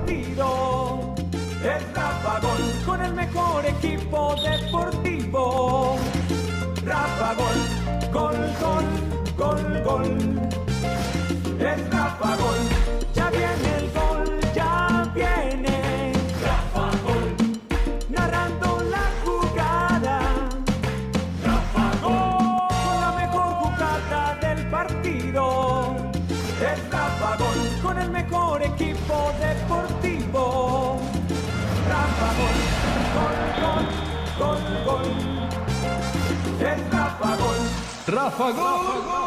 partido. Es Rafa Gol con el mejor equipo deportivo. Rafa Gol, gol, gol, gol, gol. Es Rafa Gol, ya viene el gol, ya viene. Rafa Gol, narrando la jugada. Rafa Gol, con la mejor jugada del partido. Es Rafa Gol, con el mejor equipo deportivo. Rafa Gol, gol, gol, gol, gol. Es Rafa Gol. Rafa Gol.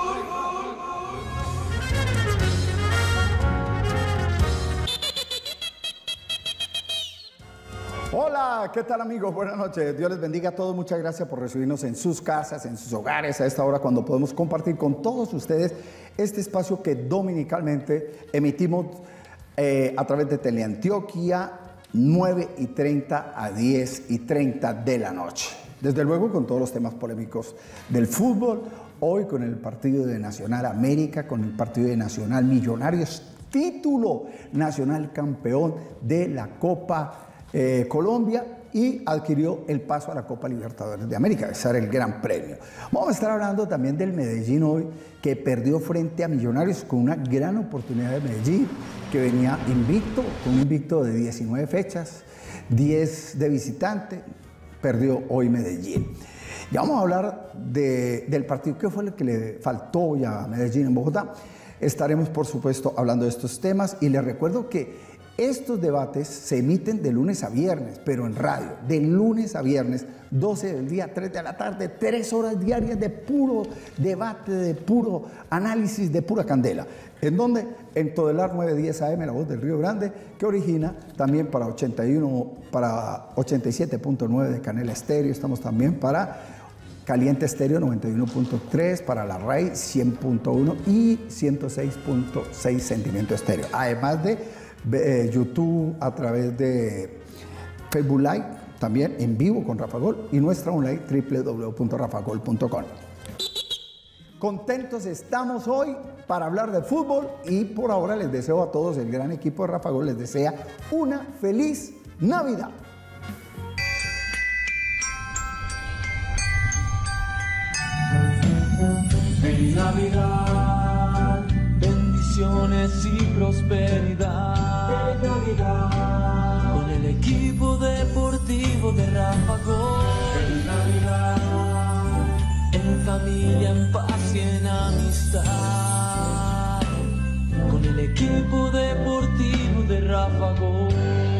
Hola, ¿qué tal amigos? Buenas noches. Dios les bendiga a todos. Muchas gracias por recibirnos en sus casas, en sus hogares, a esta hora cuando podemos compartir con todos ustedes este espacio que dominicalmente emitimos a través de Teleantioquia, 9:30 a 10:30 de la noche. Desde luego con todos los temas polémicos del fútbol, hoy con el partido de Nacional América, con el partido de Nacional Millonarios, título nacional campeón de la Copa Colombia y adquirió el paso a la Copa Libertadores de América. Ese era el gran premio. Vamos a estar hablando también del Medellín hoy, que perdió frente a Millonarios con una gran oportunidad de Medellín, que venía invicto, con un invicto de 19 fechas, 10 de visitante, perdió hoy Medellín. Ya vamos a hablar del partido, ¿qué fue lo que le faltó ya a Medellín en Bogotá? Estaremos, por supuesto, hablando de estos temas y les recuerdo que estos debates se emiten de lunes a viernes, pero en radio, de lunes a viernes, 12 del día, 3 de la tarde, 3 horas diarias de puro debate, de puro análisis, de pura candela. ¿En dónde? En Todelar 910 AM, La Voz del Río Grande, que origina también para 87.9 de Canela Estéreo. Estamos también para Caliente Estéreo 91.3, para la RAI 100.1 y 106.6 Sentimiento Estéreo. Además de YouTube a través de Facebook Live, también en vivo con Rafa Gol y nuestra online www.rafagol.com. Contentos estamos hoy para hablar de fútbol y por ahora les deseo a todos, el gran equipo de Rafa Gol les desea una feliz Navidad. Feliz Navidad, bendiciones y prosperidad. Feliz Navidad, con el equipo deportivo de Rafa Gol. Feliz Navidad, en familia, en paz y en amistad. Con el equipo deportivo de Rafa Gol.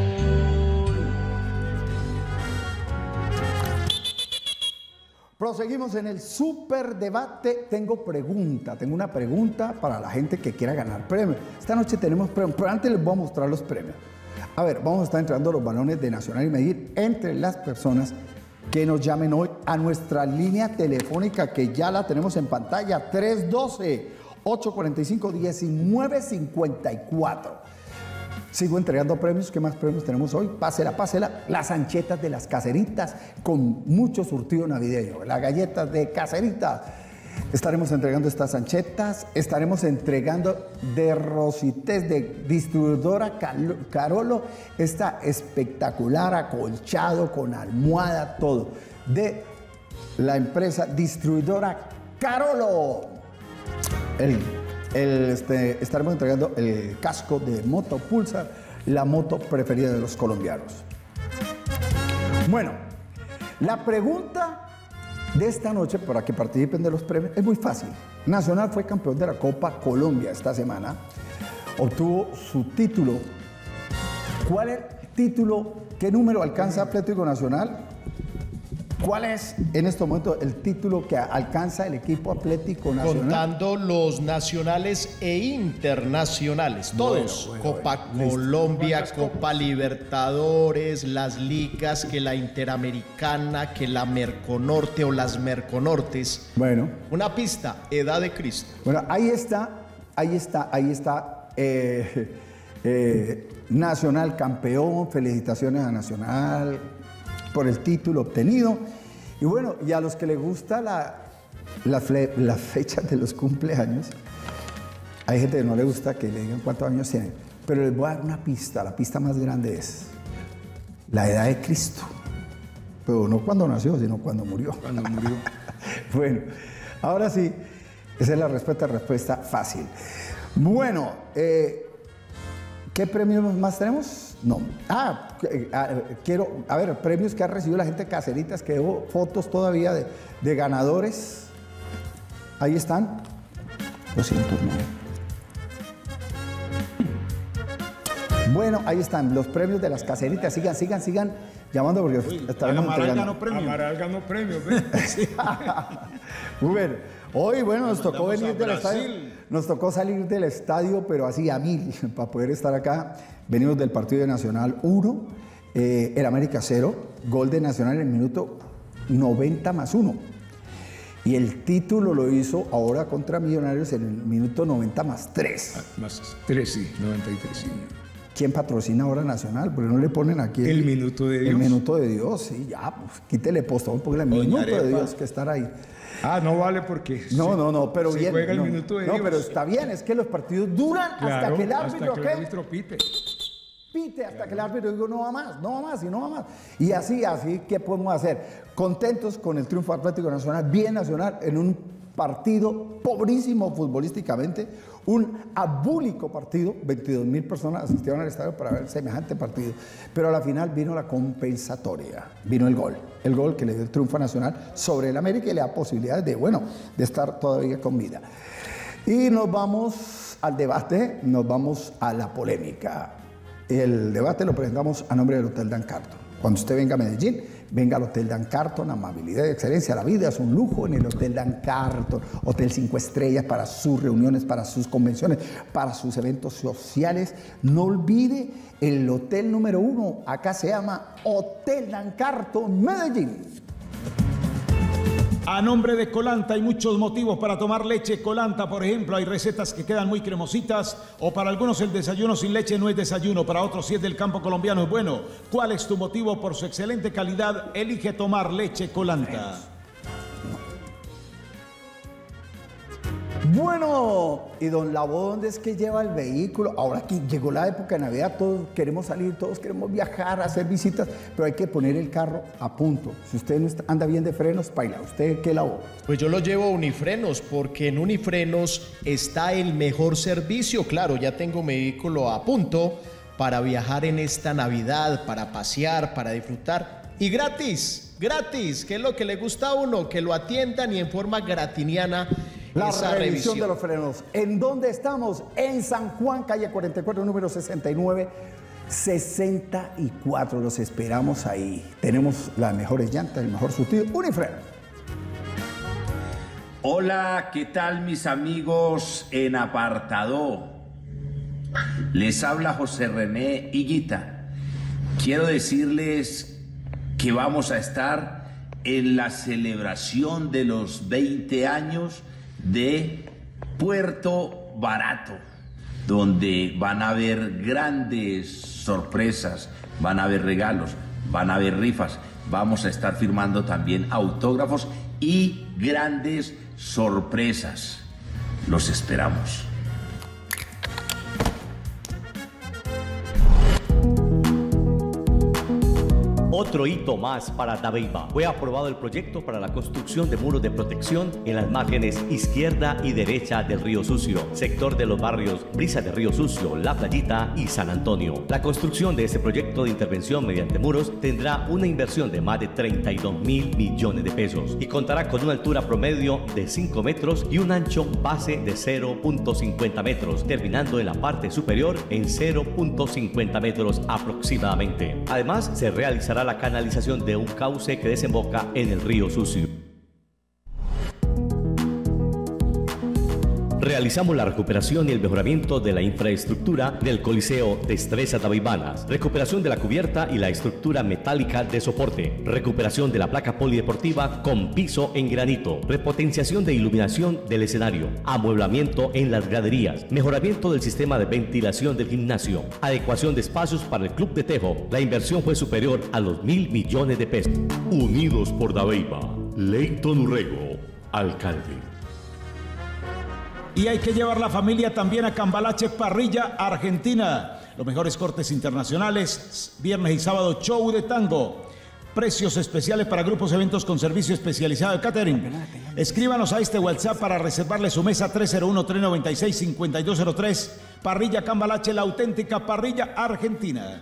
Proseguimos en el super debate. Tengo una pregunta para la gente que quiera ganar premios. Esta noche tenemos premios, pero antes les voy a mostrar los premios. A ver, vamos a estar entregando los balones de Nacional y Medellín entre las personas que nos llamen hoy a nuestra línea telefónica, que ya la tenemos en pantalla, 312-845-1954. Sigo entregando premios. ¿Qué más premios tenemos hoy? Pásela, pásela. Las anchetas de las Caseritas con mucho surtido navideño. Las galletas de Caseritas. Estaremos entregando estas anchetas. Estaremos entregando de Rosités, de distribuidora Carolo. Esta espectacular acolchado con almohada, todo. De la empresa distribuidora Carolo. Estaremos entregando el casco de Moto Pulsar, la moto preferida de los colombianos. Bueno, la pregunta de esta noche para que participen de los premios es muy fácil. Nacional fue campeón de la Copa Colombia esta semana, obtuvo su título. ¿Cuál es el título? ¿Qué número alcanza Atlético Nacional? ¿Cuál es en este momento el título que alcanza el equipo Atlético Nacional? Contando los nacionales e internacionales, todos. Bueno, Copa listo. Colombia, Copa Libertadores, las ligas, que la Interamericana, que la Merconorte o las Merconortes. Bueno. Una pista, Edad de Cristo. Bueno, ahí está. Nacional campeón, felicitaciones a Nacional por el título obtenido. Y bueno, y a los que les gusta las fechas de los cumpleaños, hay gente que no le gusta que le digan cuántos años tienen. Pero les voy a dar una pista, la pista más grande es la edad de Cristo. Pero no cuando nació, sino cuando murió. Cuando murió. Bueno, ahora sí, esa es la respuesta fácil. Bueno, ¿qué premios más tenemos? No. Quiero, a ver, premios que ha recibido la gente de Caseritas, que debo fotos todavía de ganadores. Ahí están. 209. Bueno, ahí están los premios de las Caseritas. Sigan llamando porque estaremos entregando. Amaral ganó premio. Sí. Muy bien. Hoy, bueno, nos tocó venir del estadio. Nos tocó salir del estadio, pero así a 1000 para poder estar acá. Venimos del partido de Nacional 1, el América 0, gol de Nacional en el minuto 90+1. Y el título lo hizo ahora contra Millonarios en el minuto 90+3. Más 3, sí, 93, sí. ¿Quién patrocina ahora Nacional? Porque no le ponen aquí el minuto de Dios. El minuto de Dios, sí, ya, pues quítele postón, póngale el minuto de Dios que estar ahí. Ah, no vale porque... No, pero bien. Juega el minuto de Dios. No, pero está bien, es que los partidos duran hasta que el árbitro pite. Pite hasta que el árbitro diga no va más. Y así, ¿qué podemos hacer? Contentos con el triunfo Atlético Nacional, bien Nacional, en un partido pobrísimo futbolísticamente, un abúlico partido, 22.000 personas asistieron al estadio para ver semejante partido, pero a la final vino la compensatoria, vino el gol que le dio el triunfo a Nacional sobre el América y le da posibilidades de estar todavía con vida. Y nos vamos al debate, nos vamos a la polémica. El debate lo presentamos a nombre del Hotel Dan Carton. Cuando usted venga a Medellín, venga al Hotel Dan Carton, amabilidad y excelencia. La vida es un lujo en el Hotel Dan Carton, Hotel 5 estrellas para sus reuniones, para sus convenciones, para sus eventos sociales. No olvide el hotel número 1, acá se llama Hotel Dan Carton, Medellín. A nombre de Colanta hay muchos motivos para tomar leche Colanta. Por ejemplo, hay recetas que quedan muy cremositas, o para algunos el desayuno sin leche no es desayuno, para otros si es del campo colombiano es bueno. ¿Cuál es tu motivo? Por su excelente calidad, elige tomar leche Colanta. Bueno, y don Labo, ¿dónde es que lleva el vehículo? Ahora que llegó la época de Navidad, todos queremos salir, todos queremos viajar, hacer visitas, pero hay que poner el carro a punto. Si usted no anda bien de frenos, paila. ¿Usted qué Labo? Pues yo lo llevo a Unifrenos, porque en Unifrenos está el mejor servicio. Claro, ya tengo mi vehículo a punto para viajar en esta Navidad, para pasear, para disfrutar. Y gratis, que es lo que le gusta a uno, que lo atiendan y en forma gratiniana. La revisión de los frenos. ¿En dónde estamos? En San Juan, calle 44, número 6964. Los esperamos ahí. Tenemos las mejores llantas, el mejor surtido. Unifrenos. Hola, ¿qué tal mis amigos en apartado? Les habla José René Higuita. Quiero decirles que vamos a estar en la celebración de los 20 años de Puerto Barato, donde van a haber grandes sorpresas, van a haber regalos, van a haber rifas, vamos a estar firmando también autógrafos y grandes sorpresas. Los esperamos. Otro hito más para Dabeiba. Fue aprobado el proyecto para la construcción de muros de protección en las márgenes izquierda y derecha del Río Sucio, sector de los barrios Brisa de Río Sucio, La Playita y San Antonio. La construcción de este proyecto de intervención mediante muros tendrá una inversión de más de 32.000 millones de pesos y contará con una altura promedio de 5 metros y un ancho base de 0.50 metros, terminando en la parte superior en 0.50 metros aproximadamente. Además, se realizará la canalización de un cauce que desemboca en el Río Sucio. Realizamos la recuperación y el mejoramiento de la infraestructura del Coliseo Destreza Dabeibanas, recuperación de la cubierta y la estructura metálica de soporte, recuperación de la placa polideportiva con piso en granito, repotenciación de iluminación del escenario, amueblamiento en las graderías, mejoramiento del sistema de ventilación del gimnasio, adecuación de espacios para el club de tejo. La inversión fue superior a los 1.000 millones de pesos. Unidos por Dabeiba, Leighton Urrego, alcalde. Y hay que llevar la familia también a Cambalache Parrilla, Argentina. Los mejores cortes internacionales, viernes y sábado, show de tango. Precios especiales para grupos, eventos con servicio especializado de catering. Escríbanos a este WhatsApp para reservarle su mesa 301-396-5203. Parrilla Cambalache, la auténtica parrilla argentina.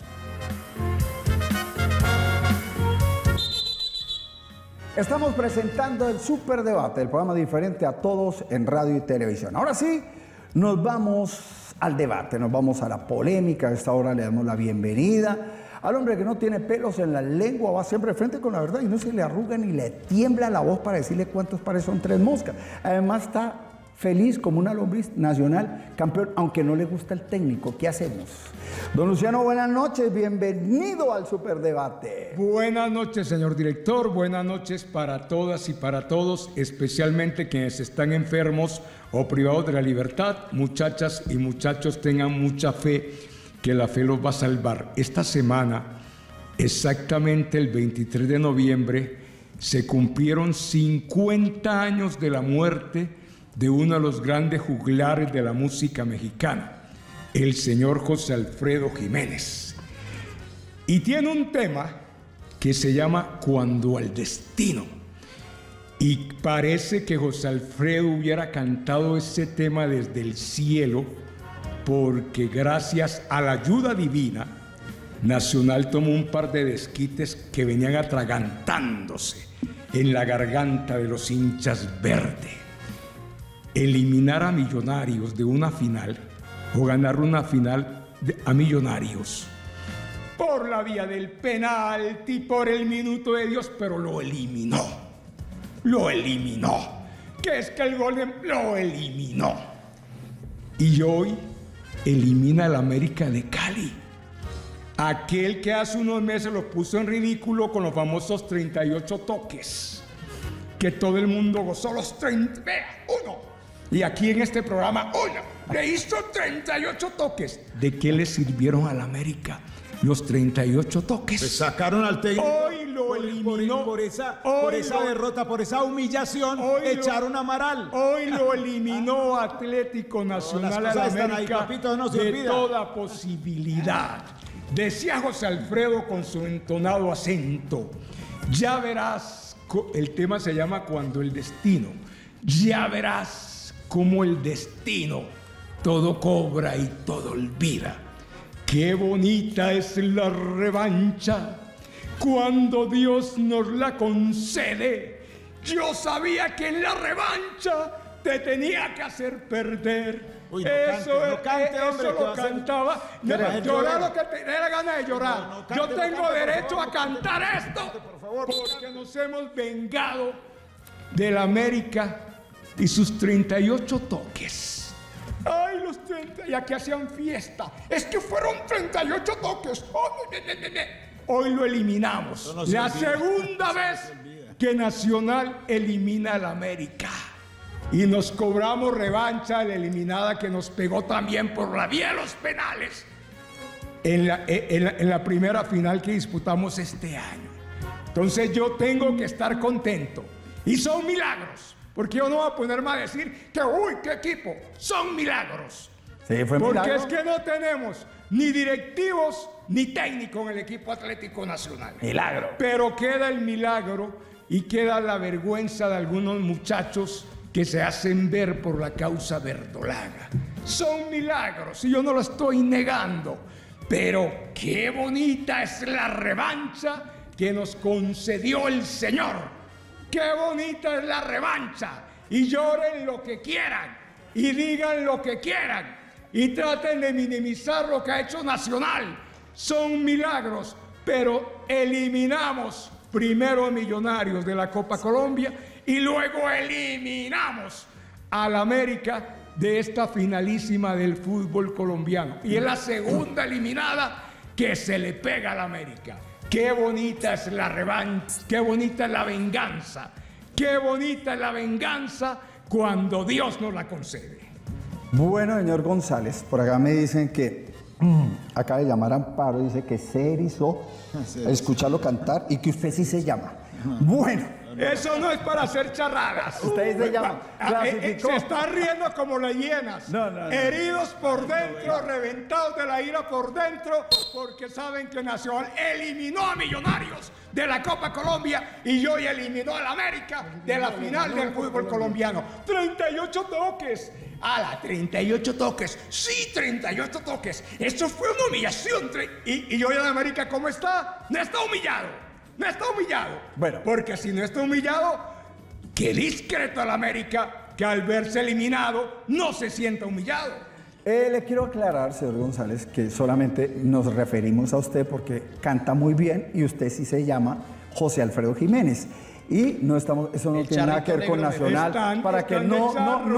Estamos presentando el Superdebate, el programa diferente a todos en radio y televisión. Ahora sí, nos vamos al debate, nos vamos a la polémica. A esta hora le damos la bienvenida al hombre que no tiene pelos en la lengua, va siempre de frente con la verdad y no se le arruga ni le tiembla la voz para decirle cuántos pares son 3 moscas. Además está feliz como una lombriz, nacional, campeón, aunque no le gusta el técnico. ¿Qué hacemos? Don Luciano, buenas noches, bienvenido al Superdebate. Buenas noches, señor director, buenas noches para todas y para todos, especialmente quienes están enfermos o privados de la libertad. Muchachas y muchachos, tengan mucha fe, que la fe los va a salvar. Esta semana, exactamente el 23 de noviembre, se cumplieron 50 años de la muerte de uno de los grandes juglares de la música mexicana, el señor José Alfredo Jiménez. Y tiene un tema que se llama Cuando al Destino. Y parece que José Alfredo hubiera cantado ese tema desde el cielo, porque gracias a la ayuda divina, Nacional tomó un par de desquites que venían atragantándose en la garganta de los hinchas verde. Eliminar a Millonarios de una final o ganar una final a Millonarios por la vía del penalti, por el minuto de Dios, pero lo eliminó. Que es que el gol lo eliminó. Y hoy elimina al América de Cali, aquel que hace unos meses lo puso en ridículo con los famosos 38 toques, que todo el mundo gozó los 30, vea, uno, y aquí en este programa, uno, le hizo 38 toques. ¿De qué le sirvieron al América los 38 toques? Se sacaron al técnico. Hoy lo eliminó. Por esa derrota, por esa humillación, echaron a Amaral. Hoy lo eliminó Atlético Nacional al América papito, no se de olvida. toda posibilidad. Decía José Alfredo con su entonado acento, ya verás, el tema se llama Cuando el Destino, ya verás cómo el destino todo cobra y todo olvida. Qué bonita es la revancha cuando Dios nos la concede. Yo sabía que en la revancha te tenía que hacer perder. Uy, Eso no cante, hombre, lo cantaba. Llorar lo que te dé la gana de llorar. No cante, Yo tengo por derecho favor, a cantar esto por favor, porque nos hemos vengado del América y sus 38 toques. Ay, los 30, y aquí hacían fiesta. Es que fueron 38 toques. Hoy lo eliminamos. No la olvida. segunda vez que Nacional elimina al América. Y nos cobramos revancha de la eliminada que nos pegó también por la vía de los penales en la primera final que disputamos este año. Entonces yo tengo que estar contento. Y son milagros. Porque yo no voy a ponerme a decir que, uy, qué equipo. Son milagros. Sí, fue Porque milagro. es que no tenemos ni directivos ni técnicos en el equipo Atlético Nacional. Milagro. Pero queda el milagro y queda la vergüenza de algunos muchachos que se hacen ver por la causa verdolaga. Son milagros y yo no lo estoy negando. Pero qué bonita es la revancha que nos concedió el Señor. Qué bonita es la revancha. Y lloren lo que quieran. Y digan lo que quieran. Y traten de minimizar lo que ha hecho Nacional. Son milagros. Pero eliminamos primero a Millonarios de la Copa Colombia. Y luego eliminamos al América de esta finalísima del fútbol colombiano. Y es la segunda eliminada que se le pega al América. Qué bonita es la revancha, qué bonita es la venganza, qué bonita es la venganza cuando Dios nos la concede. Bueno, señor González, por acá me dicen que acaba de llamar Amparo, dice que se erizó a escucharlo cantar y que usted sí se llama. Bueno, Eso no es para hacer charradas. Usted se llama, clasificó. Se está riendo como las hienas. No. Heridos por dentro, reventados de la ira por dentro, porque saben que Nacional eliminó a Millonarios de la Copa Colombia y hoy eliminó al América de la final del fútbol colombiano. 38 toques. ¡Hala! 38 toques. Sí, 38 toques. Eso fue una humillación. Y hoy el América, ¿cómo está? No está humillado. No está humillado. Bueno. Porque si no está humillado, qué discreto el América que al verse eliminado no se sienta humillado. Le quiero aclarar, señor González, que solamente nos referimos a usted porque canta muy bien y usted sí se llama José Alfredo Jiménez. Y no estamos, eso no tiene nada que ver con Nacional, para que no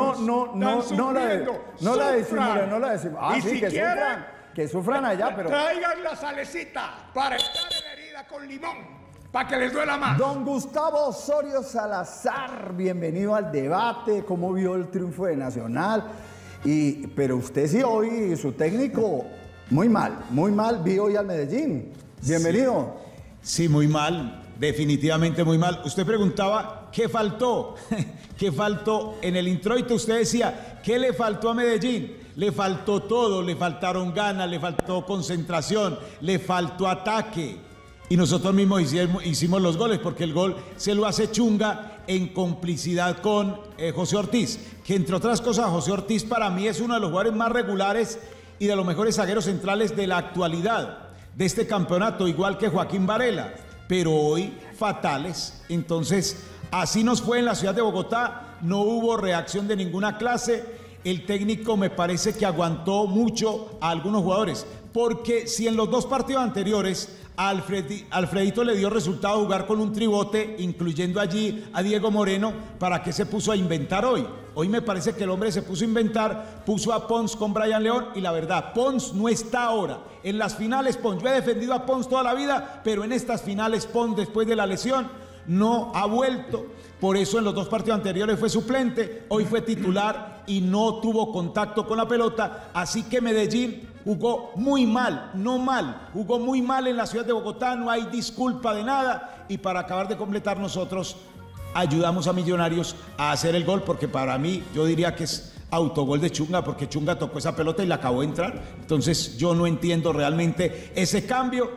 la decimos. Ah, y sí, si que quieren, sufran allá, pero... Traigan la salecita para estar en la herida con limón, para que les duela más. Don Gustavo Osorio Salazar, bienvenido al debate. ¿Cómo vio el triunfo de Nacional? Pero usted sí hoy, su técnico, muy mal, vi hoy al Medellín. Bienvenido. Sí, muy mal. Definitivamente muy mal. Usted preguntaba, ¿qué faltó? ¿Qué faltó? En el introito usted decía, ¿qué le faltó a Medellín? Le faltó todo, le faltaron ganas, le faltó concentración, le faltó ataque. Y nosotros mismos hicimos los goles, porque el gol se lo hace Chunga en complicidad con José Ortiz. Que entre otras cosas, José Ortiz para mí es uno de los jugadores más regulares y de los mejores zagueros centrales de la actualidad, de este campeonato, igual que Joaquín Varela. Pero hoy fatales. Entonces, así nos fue en la ciudad de Bogotá, no hubo reacción de ninguna clase. El técnico me parece que aguantó mucho a algunos jugadores, porque si en los dos partidos anteriores Alfredito le dio resultado jugar con un tribote, incluyendo allí a Diego Moreno, ¿para qué se puso a inventar hoy? Hoy me parece que el hombre se puso a inventar, puso a Pons con Brian León, y la verdad, Pons no está ahora. En las finales Pons, yo he defendido a Pons toda la vida, pero en estas finales Pons, después de la lesión, no ha vuelto. Por eso en los dos partidos anteriores fue suplente, hoy fue titular y no tuvo contacto con la pelota. Así que Medellín jugó muy mal, jugó muy mal en la ciudad de Bogotá, no hay disculpa de nada. Y para acabar de completar, nosotros ayudamos a Millonarios a hacer el gol, porque para mí, yo diría que es autogol de Chunga, porque Chunga tocó esa pelota y la acabó de entrar. Entonces yo no entiendo realmente ese cambio.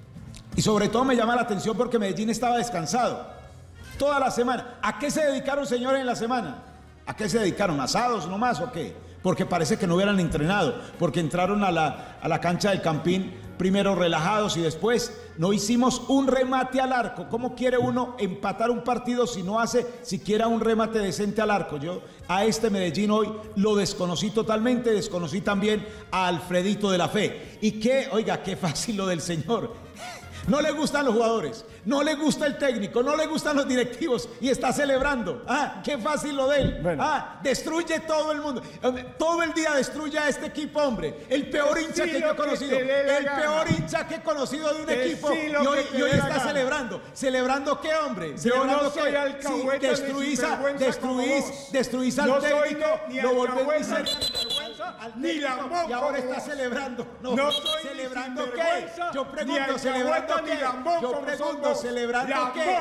Y sobre todo me llama la atención porque Medellín estaba descansado toda la semana. ¿A qué se dedicaron, señores, en la semana? ¿A qué se dedicaron? ¿Asados nomás o qué? Porque parece que no hubieran entrenado, porque entraron a la cancha del Campín primero relajados y después no hicimos un remate al arco. ¿Cómo quiere uno empatar un partido si no hace siquiera un remate decente al arco? Yo a este Medellín hoy lo desconocí totalmente, desconocí también a Alfredito de la Fe. Y que, oiga, qué fácil lo del señor. No le gustan los jugadores, no le gusta el técnico, no le gustan los directivos y está celebrando. Ah, qué fácil lo de él. Bueno. Ah, destruye todo el mundo. Todo el día destruye a este equipo, hombre. El peor hincha que yo he conocido. El peor hincha que he conocido de un equipo. Y hoy está celebrando. ¿Celebrando qué, hombre? Yo no soy alcahueta, destruís al técnico, lo volvés ni lambón, y ahora está celebrando. No soy ¿celebrando qué? Yo pregunto, ¿celebrando qué? Yo pregunto, ¿celebrando qué?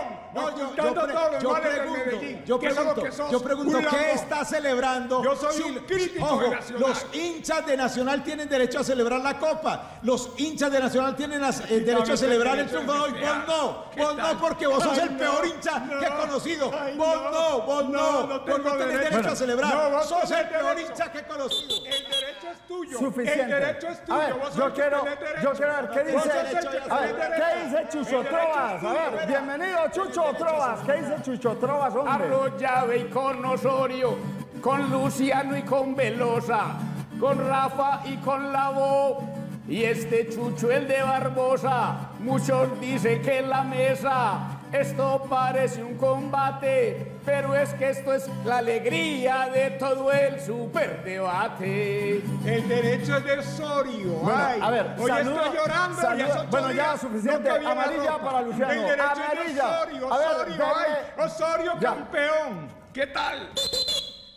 Yo pregunto, ¿qué está celebrando? Yo soy un crítico de Nacional. Los hinchas de Nacional tienen derecho a celebrar la Copa. Los hinchas de Nacional tienen derecho a celebrar el triunfo de hoy. Vos no, porque vos sos el peor hincha que he conocido. Vos no tenés derecho a celebrar. Sos el peor hincha que he conocido. El derecho es tuyo. Suficiente. El derecho es tuyo. A ver, yo quiero ver qué dice Chucho Trovas. A ver, bienvenido Chucho Trovas. ¿Qué dice Chucho Trovas, hombre? Arroyave y con Osorio, con Luciano y con Velosa, con Rafa y con Lavó. Y este Chucho, el de Barbosa, muchos dicen que en la mesa esto parece un combate, pero es que esto es la alegría de todo el superdebate. El derecho es de Osorio. Bueno, ay, a ver, hoy estoy llorando. Bueno, ya suficiente. Amarilla para Luciano. El derecho Amarilla. es de Osorio. Osorio, Osorio campeón. ¿Qué tal?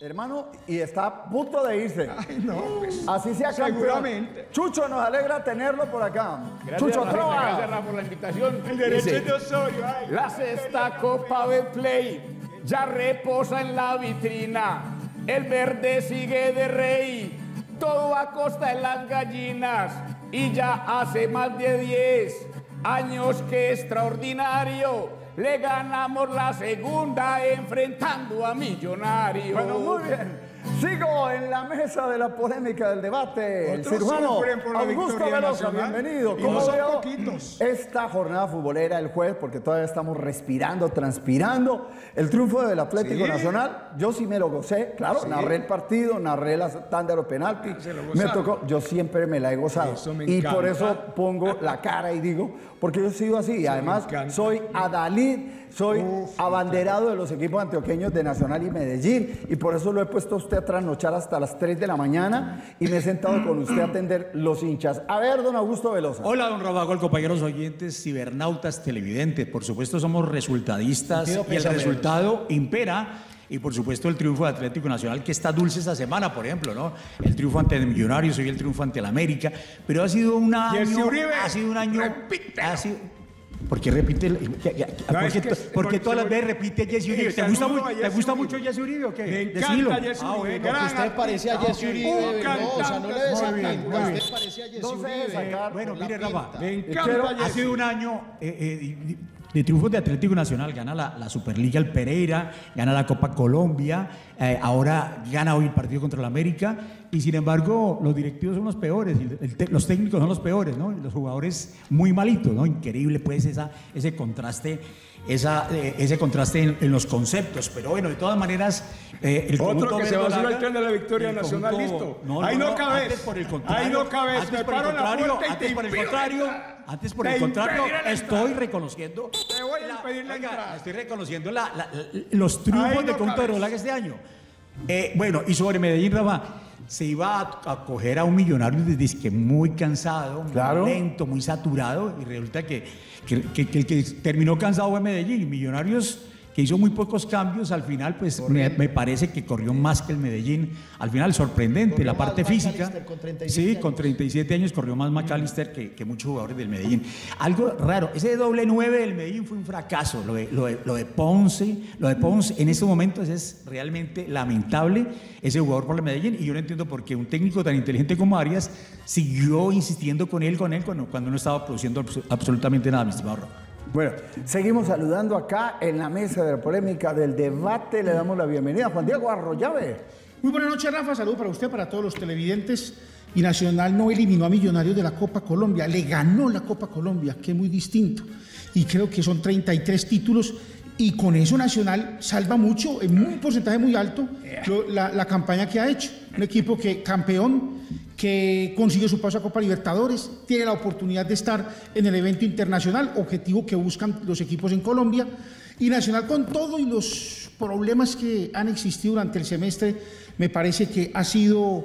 Hermano, y está a punto de irse. Ay, no, pues, así sea campeón. seguramente. Chucho, nos alegra tenerlo por acá. Gracias, Chucho, Rafa, Trova. gracias, Rafa, por la invitación. El derecho Dice, es de Osorio. Ay, la sexta Copa Betplay ya reposa en la vitrina. El verde sigue de rey, todo a costa de las gallinas. Y ya hace más de 10 años que extraordinario le ganamos la segunda enfrentando a Millonarios. Bueno, muy bien. Sigo en la mesa de la polémica del debate. El Otros cirujano sufren por la Augusto victoria Velosa, nacional. bienvenido. Y ¿Cómo no son veo poquitos. esta jornada futbolera el jueves? Porque todavía estamos respirando, transpirando. El triunfo del Atlético Sí. Nacional, yo sí me lo gocé. Claro, Sí. narré el partido, narré la tanda de los penaltis. Se lo Me gozaron. tocó, yo siempre me la he gozado. Eso me Y encanta. por eso pongo la cara y digo, porque yo he sido así. Y además encanta. soy adalid, soy abanderado de los equipos antioqueños de Nacional y Medellín. Y por eso lo he puesto a usted a trasnochar hasta las 3 de la mañana y me he sentado con usted a atender los hinchas. A ver, don Augusto Velosa. Hola, don Rabagol, compañeros oyentes, cibernautas, televidentes. Por supuesto, somos resultadistas Pido y el pésame. resultado impera. Y por supuesto, el triunfo de Atlético Nacional, que está dulce esta semana, por ejemplo, ¿no? El triunfo ante el Millonarios, hoy el triunfo ante el América. Pero ha sido un año. Jesse Uribe, ha sido un año. repítelo. Ha sido, ¿por qué repite? ¿Por qué todas las veces repite Jesse Uribe? El ¿Te gusta, saludo a ¿te Jesse gusta Uribe. mucho Jesse Uribe o qué? Me encanta Decilo. Jesse Uribe, Bueno, gran Porque usted parece a Jesse Uribe Un Velosa, no le des cantante. esa Muy bien, pinta. muy bien. Usted parece a Jesse No se debe Uribe. sacar Bueno, por la mire, Rafa, pinta. Me Quiero- encanta ha Jesse. sido un año de triunfos de Atlético Nacional. Gana la Superliga el Pereira, gana la Copa Colombia, ahora gana hoy el partido contra el América. Y sin embargo, los directivos son los peores, y los técnicos son los peores, ¿no? Y los jugadores muy malitos, ¿no? Increíble, pues, ese contraste. Ese contraste en los conceptos, pero bueno, de todas maneras, el Otro conjunto que se va a subir verdolaga, al tren de la victoria el nacional, conjunto- listo. Ahí no cabes. Antes por el contrario, Ahí no cabes. antes Me por el paro en la contrario, puerta y antes te por el impido contrario, la entrada. antes por Te el contrario, impediré la estoy entrada. reconociendo, Te voy a impedir la entrada. estoy reconociendo los triunfos Ahí no del conjunto de cabes. Verdolaga este año. Bueno, y sobre Medellín, Rafa, se iba a coger a un Millonario desde que muy cansado, muy Claro. lento, muy saturado, y resulta que el que terminó cansado fue Medellín. Y Millonarios, que hizo muy pocos cambios, al final pues me parece que corrió más que el Medellín. Al final sorprendente, Corrió la parte más física. McAllister con 37 Sí, años. con 37 años corrió más McAllister que muchos jugadores del Medellín. Algo raro, ese doble 9 del Medellín fue un fracaso. Lo de Ponce en estos momentos es realmente lamentable, ese jugador por el Medellín, y yo no entiendo por qué un técnico tan inteligente como Arias siguió insistiendo con él cuando no estaba produciendo absolutamente nada, mi estimado Rafa. Bueno, seguimos saludando acá en la mesa de la polémica del debate. Le damos la bienvenida a Juan Diego Arroyave. Muy buenas noches, Rafa. Saludos para usted, para todos los televidentes. Y Nacional no eliminó a Millonarios de la Copa Colombia, le ganó la Copa Colombia, que es muy distinto. Y creo que son 33 títulos. Y con eso Nacional salva mucho, en un porcentaje muy alto, la campaña que ha hecho. Un equipo que campeón, que consigue su paso a Copa Libertadores, tiene la oportunidad de estar en el evento internacional, objetivo que buscan los equipos en Colombia. Y Nacional, con todo y los problemas que han existido durante el semestre, me parece que ha sido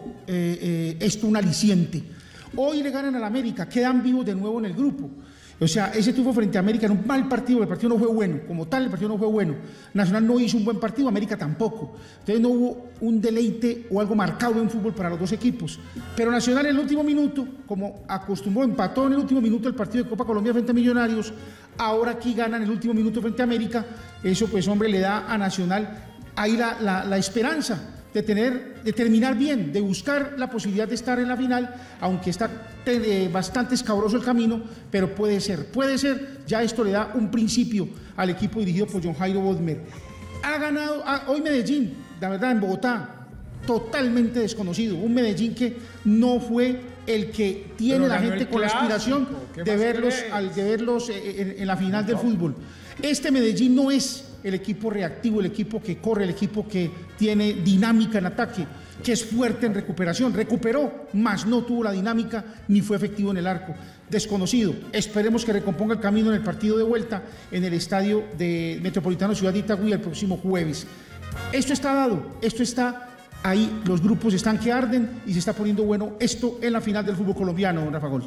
esto un aliciente. Hoy le ganan al América, quedan vivos de nuevo en el grupo. O sea, ese triunfo frente a América era un mal partido, el partido no fue bueno, como tal el partido no fue bueno. Nacional no hizo un buen partido, América tampoco. Entonces no hubo un deleite o algo marcado en fútbol para los dos equipos. Pero Nacional en el último minuto, como acostumbró, empató en el último minuto el partido de Copa Colombia frente a Millonarios, ahora aquí gana en el último minuto frente a América. Eso pues hombre le da a Nacional ahí la esperanza de terminar bien, de buscar la posibilidad de estar en la final, aunque está bastante escabroso el camino, pero puede ser, ya esto le da un principio al equipo dirigido por John Jairo Bodmer. Ha ganado hoy Medellín, la verdad, en Bogotá, totalmente desconocido, un Medellín que no fue el que tiene Pero la ganó gente el con la aspiración clásico, ¿qué de más verlos en la final del fútbol. Este Medellín no es el equipo reactivo, el equipo que corre, el equipo que tiene dinámica en ataque, que es fuerte en recuperación. Recuperó, mas no tuvo la dinámica ni fue efectivo en el arco. Desconocido. Esperemos que recomponga el camino en el partido de vuelta en el estadio de Metropolitano Ciudad de Itagüí el próximo jueves. Esto está dado, esto está ahí, los grupos están que arden y se está poniendo bueno esto en la final del fútbol colombiano, don Rafa Gol.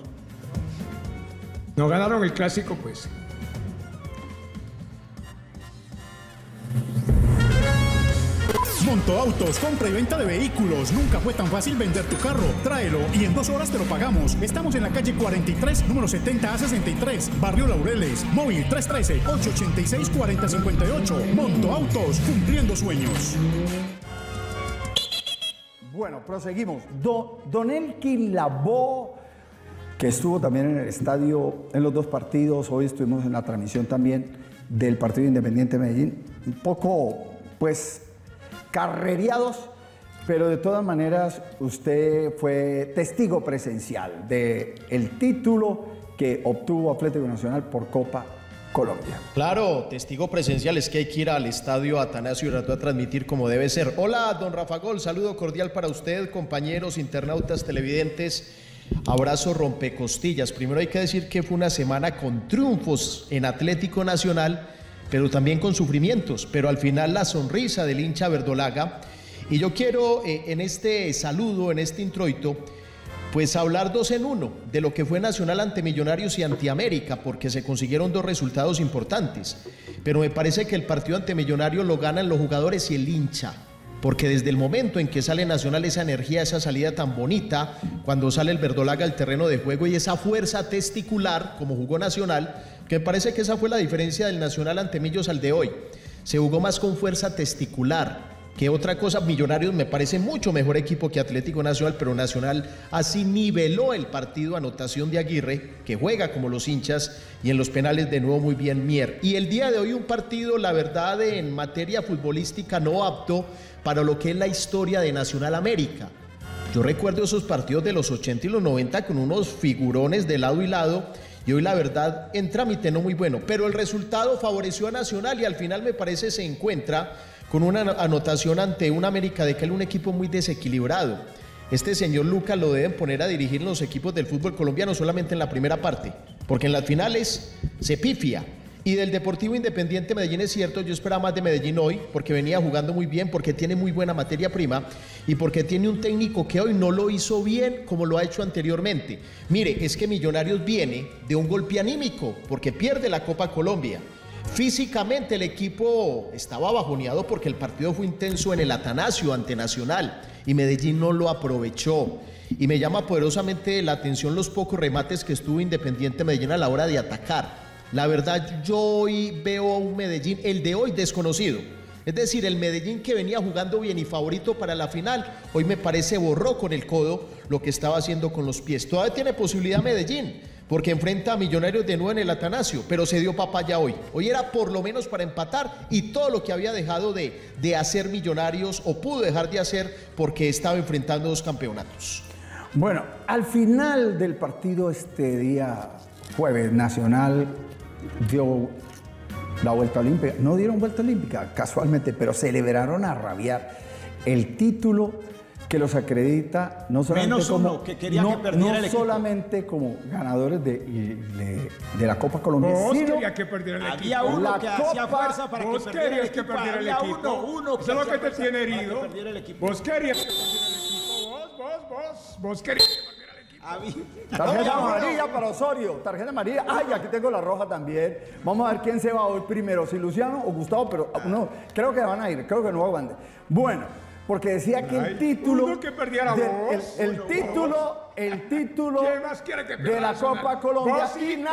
No ganaron el clásico, pues. Montoautos, compra y venta de vehículos. Nunca fue tan fácil vender tu carro. Tráelo y en 2 horas te lo pagamos. Estamos en la calle 43, número 70A63, Barrio Laureles. Móvil 313-886-4058. Montoautos, cumpliendo sueños. Bueno, proseguimos. Don Elkin Lavoe, que estuvo también en el estadio en los 2 partidos, hoy estuvimos en la transmisión también del partido Independiente Medellín, un poco, pues, carrereados, pero de todas maneras usted fue testigo presencial del título que obtuvo Atlético Nacional por Copa Colombia. Claro, testigo presencial, es que hay que ir al estadio Atanasio Girardot a transmitir como debe ser. Hola, don Rafa Gol, saludo cordial para usted, compañeros, internautas, televidentes. Abrazo rompecostillas. Primero hay que decir que fue una semana con triunfos en Atlético Nacional, pero también con sufrimientos, pero al final la sonrisa del hincha verdolaga. Y yo quiero en este saludo, en este introito, pues hablar 2 en 1 de lo que fue Nacional ante Millonarios y ante América, porque se consiguieron 2 resultados importantes. Pero me parece que el partido ante Millonarios lo ganan los jugadores y el hincha, porque desde el momento en que sale Nacional, esa energía, esa salida tan bonita, cuando sale el verdolaga al terreno de juego y esa fuerza testicular, como jugó Nacional, que me parece que esa fue la diferencia del Nacional ante Millos al de hoy. Se jugó más con fuerza testicular que otra cosa. Millonarios me parece mucho mejor equipo que Atlético Nacional, pero Nacional así niveló el partido, anotación de Aguirre, que juega como los hinchas, y en los penales de nuevo muy bien Mier. Y el día de hoy un partido, la verdad, en materia futbolística no apto para lo que es la historia de Nacional América. Yo recuerdo esos partidos de los 80 y los 90 con unos figurones de lado y lado, y hoy la verdad en trámite no muy bueno, pero el resultado favoreció a Nacional y al final me parece se encuentra con una anotación ante un América de Cali, un equipo muy desequilibrado. Este señor Lucas lo deben poner a dirigir los equipos del fútbol colombiano solamente en la primera parte, porque en las finales se pifia. Y del Deportivo Independiente Medellín es cierto, yo esperaba más de Medellín hoy, porque venía jugando muy bien, porque tiene muy buena materia prima y porque tiene un técnico que hoy no lo hizo bien como lo ha hecho anteriormente. Mire, es que Millonarios viene de un golpe anímico, porque pierde la Copa Colombia. Físicamente el equipo estaba bajoneado porque el partido fue intenso en el Atanasio ante Nacional y Medellín no lo aprovechó. Y me llama poderosamente la atención los pocos remates que estuvo Independiente Medellín a la hora de atacar. La verdad, yo hoy veo a un Medellín, el de hoy, desconocido. Es decir, el Medellín que venía jugando bien y favorito para la final, hoy me parece borró con el codo lo que estaba haciendo con los pies. Todavía tiene posibilidad Medellín, porque enfrenta a Millonarios de nuevo en el Atanasio, pero se dio papaya hoy. Hoy era por lo menos para empatar y todo lo que había dejado de hacer Millonarios, o pudo dejar de hacer porque estaba enfrentando 2 campeonatos. Bueno, al final del partido este día jueves, Nacional dio la vuelta olímpica. No dieron vuelta olímpica, casualmente, pero celebraron a rabiar el título que los acredita no solamente como, solamente como ganadores de la Copa Colombia. Vos sino quería que perdiera el equipo. Había uno que hacía fuerza para que perdiera el equipo. Perdiera el equipo. Uno Eso es lo que te tiene herido. Vos querías que perdiera el equipo. Vos querías que perdiera el equipo. Tarjeta amarilla para Osorio, tarjeta amarilla. Ay, aquí tengo la roja también. Vamos a ver quién se va hoy primero, si Luciano o Gustavo, pero no, creo que van a ir, creo que no aguante. Bueno, porque decía que el título, el título de la Copa Colombia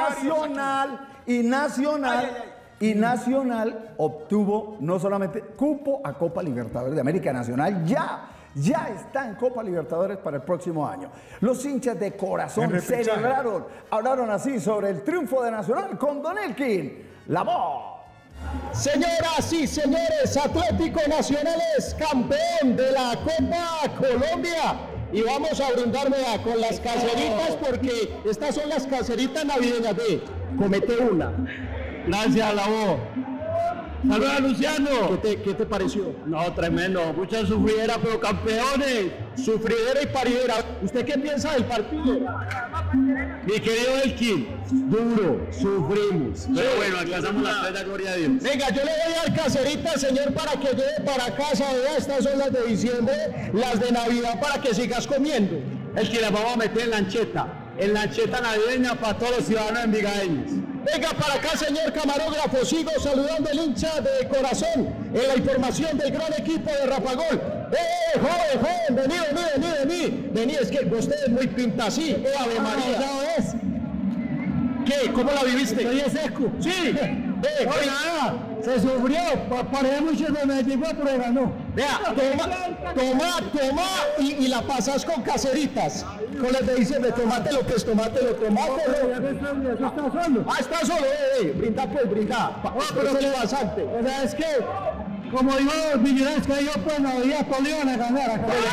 y Nacional obtuvo no solamente cupo a Copa Libertadores de América. Nacional ya está en Copa Libertadores para el próximo año. Los hinchas de corazón celebraron, hablaron así sobre el triunfo de Nacional con Don Elkin Lavoe. Señoras y señores, Atlético Nacional es campeón de la Copa Colombia. Y vamos a brindarme con las caseritas, porque estas son las caseritas navideñas. Comete una. Gracias, Lavoe. Saludos, Luciano. ¿Qué te pareció? No, tremendo. Mucha sufridera, pero campeones. Sufridera y paridera. ¿Usted qué piensa del partido? Mi querido Elkin, duro, sufrimos. Pero bueno, alcanzamos la plena, gloria a Dios. Venga, yo le voy a dar caseritas, señor, para que lleve para casa. Estas son las de diciembre, las de Navidad, para que sigas comiendo. Elkin, las vamos a meter en lancheta navideña para todos los ciudadanos envigadeños. Venga para acá, señor camarógrafo. Sigo saludando al hincha de corazón en la información del gran equipo de Rafa Gol. Joven, vení, es que usted es muy pinta así. Ave María. ¿Ya ves? ¿Qué? ¿Cómo la viviste? Estoy seco. Sí. Nada, se sufrió, paré mucho de Medellín, pero ganó. Vea, toma y la pasas con caseritas. Con las de dice de tomate lo que es tomatelo. Eso está solo. Ah, está solo, brinda pues, brinda. Pero es bastante. O sea, es que, como digo los millonarios que yo, pues no había todo iban a ganar.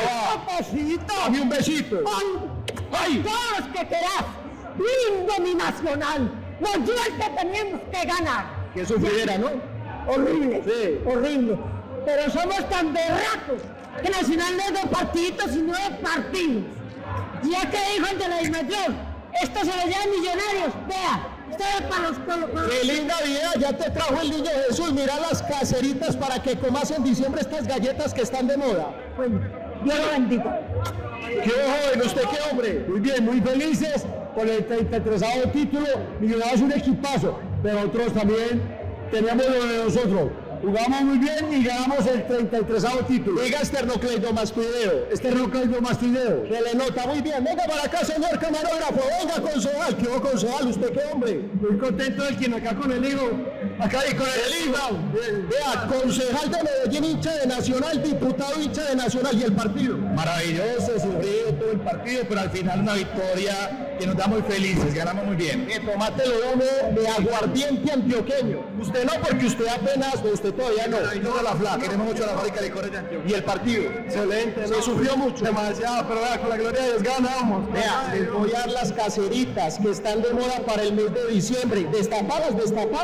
Dame un besito. ¡Ay! Todos los que querás, lindo mi Nacional. Nos dio el que teníamos que ganar. Que sufriera, ¿no? Horrible, sí. Horrible. Pero somos tan berracos que Nacional no es de partiditos, sino de partidos. Ya que dijo el de la dimensión, esto se le llama Millonarios. Vea, ustedes para los... ¡Qué linda vida! Ya te trajo el niño Jesús. Mira las caseritas para que comas en diciembre estas galletas que están de moda. Bueno, Dios lo bendiga. ¡Qué joven! ¿Usted qué hombre? Muy bien, muy felices por el 33º título. Millonarios es un equipazo, pero nosotros también teníamos lo de nosotros. Jugamos muy bien y ganamos el 33º título. Diga esternocleidomastideo. Esternocleidomastideo. Que le nota muy bien. Venga para acá, señor camarógrafo. Venga, concejal. ¿Qué hubo, concejal? ¿Usted qué hombre? Muy contento de quien acá con el hijo. Acá y con el hijo. Vea, concejal de Medellín, hincha de Nacional, diputado hincha de Nacional y el partido. Maravilloso, sufrido todo el partido, pero al final una victoria que nos da muy felices. Ganamos muy bien. Que tomate lo dome de aguardiente antioqueño. Usted no, porque usted apenas, usted todavía no. No la flaca, queremos mucho la fábrica de licores de Antioquia. Y el partido. Excelente. Se sufrió mucho. Demasiado, pero vea, con la gloria de Dios ganamos. Vea, les voy a dar las caseritas que están de moda para el mes de diciembre. Destapadas.